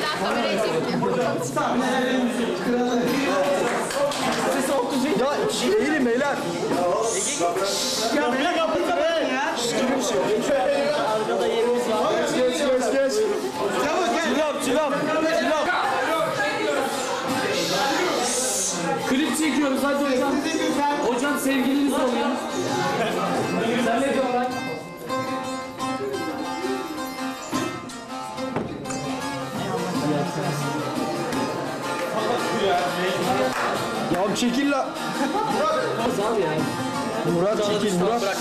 kamerayı çekmiyor. Ya eğilin beyler. Ya beni kapatın ya. Arkada yerimiz var. Geç. Çabuk gel. Çilap. Klip çekiyoruz hadi hocam. Hocam sevgiliniz oluyor. Sen ne diyorsun lan? Ya çekil la. Olmaz abi ya. Murat çekil Murat. Bırak.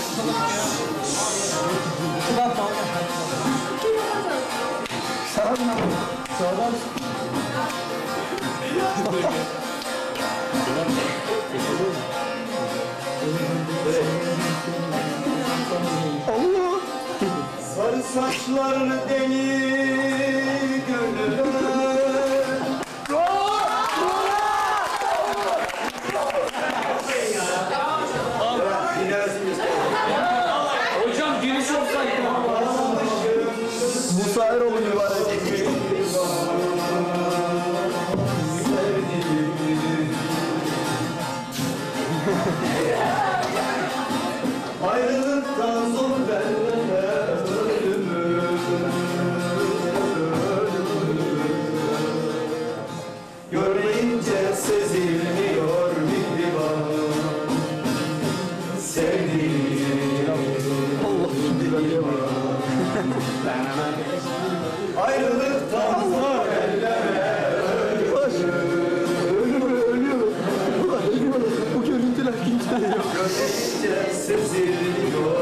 Sağdan. Allah. Sarı saçlarını deli gönlüme. Hocam giriş olsaydı. Musa Eroğlu mübarek. Ayrılıktan zor benimle ölümüm. Görmeyince sezilmiyor bir divan. Sevdiğim ayrılıktan zor Ölüyor. Bu görüntüler kimse yok. görmeyince sezilmiyor